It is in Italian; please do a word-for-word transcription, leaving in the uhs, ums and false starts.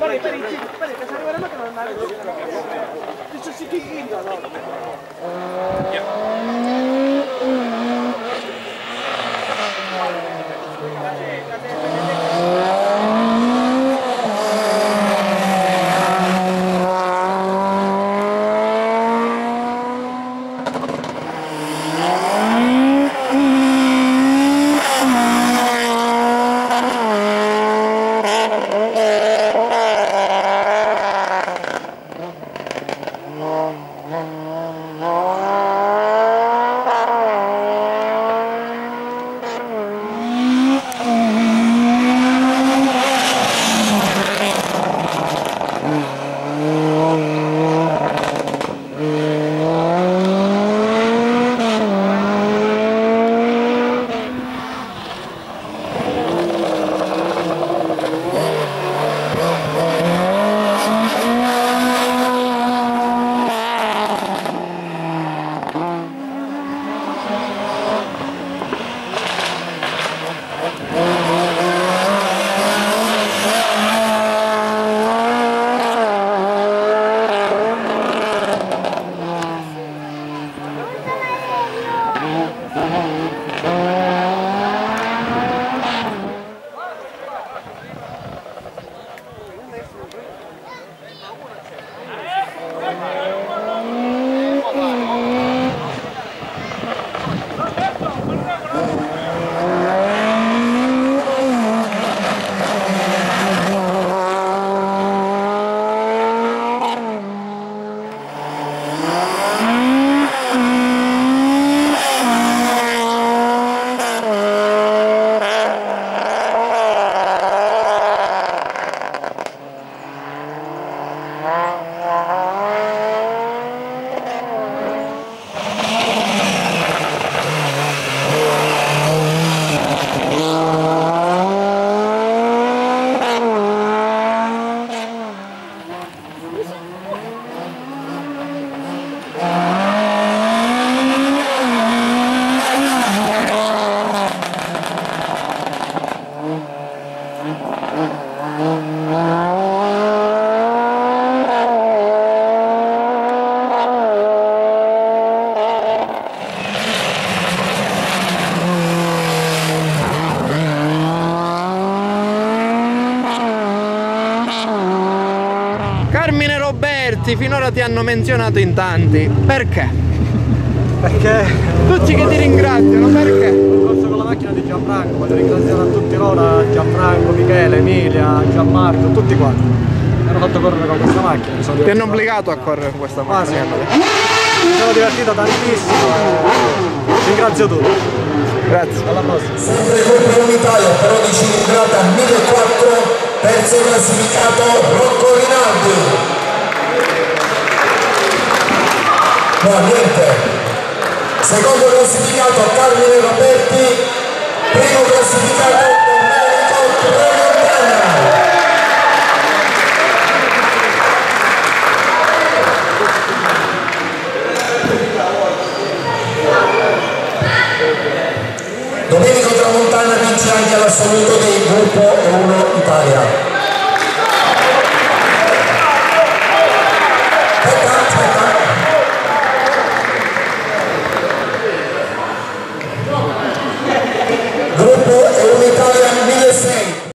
Carmine Roberti, finora ti hanno menzionato in tanti. Perché? Perché? Tutti che ti ringraziano, perché? Ho corso con la macchina di Gianfranco, voglio ringraziare a tutti loro, a Gianfranco, Michele, Emilia, Gianmarco, tutti quanti. Mi hanno fatto correre con questa macchina. Mi sono ti hanno obbligato a correre con questa macchina? Mi sono divertito tantissimo e ringrazio tutti. Grazie. Alla prossima. Sempre Coppa Unitalia, però di cilindrata millequattrocento, terzo classificato Rocco Rinaldi. No, niente. Secondo classificato Carmine Roberti, primo classificato Domenico Tramontana. Domenico Tramontana vince anche l'assoluto del gruppo uno Italia.